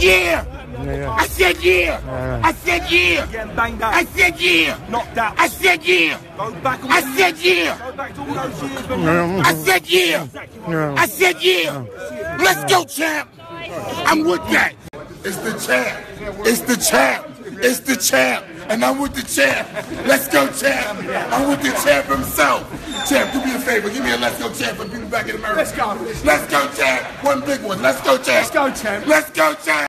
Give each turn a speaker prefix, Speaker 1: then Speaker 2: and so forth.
Speaker 1: yeah. I said yeah. I said yeah.
Speaker 2: Getting banged out.
Speaker 1: I said yeah.
Speaker 2: Knocked out.
Speaker 1: I said yeah.
Speaker 2: Go back on
Speaker 1: I said yeah.
Speaker 2: Go back to all those years when
Speaker 1: I said yeah. I said yeah. Let's go, champ. I'm with that. It's the champ. It's the champ. It's the champ. And I'm with the champ. Let's go, champ. I'm with the champ himself. Champ, do me a favor. Give me a let's go, champ for people back in America.
Speaker 2: Let's go.
Speaker 1: Let's go, champ. One big one. Let's go, champ.
Speaker 2: Let's go, champ.
Speaker 1: Let's go, champ.